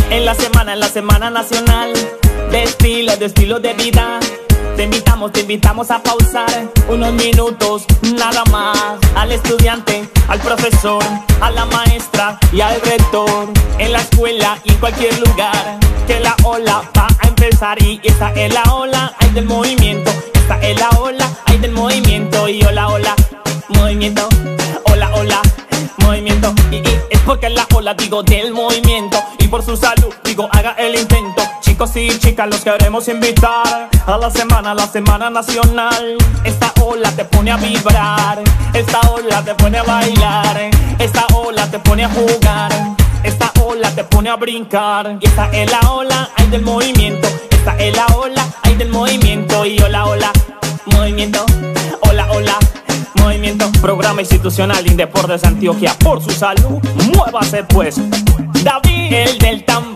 En la semana nacional de estilo de vida. Te invitamos a pausar unos minutos, nada más. Al estudiante, al profesor, a la maestra y al rector. En la escuela y en cualquier lugar, que la ola va a empezar. Y esta es la ola, hay del movimiento. Esta es la ola, hay del movimiento. Y hola, hola, movimiento. Hola, hola, movimiento. Y es porque la ola, digo, del movimiento. Y por su salud, digo, haga el intento. Chicos y chicas, los queremos invitar a la semana nacional. Esta ola te pone a vibrar, esta ola te pone a bailar, esta ola te pone a jugar, esta ola te pone a brincar. Y esta es la ola, hay del movimiento. Esta es la ola, hay del movimiento. Y hola, hola, movimiento. Hola, hola, movimiento. Programa institucional Indeportes Antioquia, por su salud, muévase pues. David, el del tambor.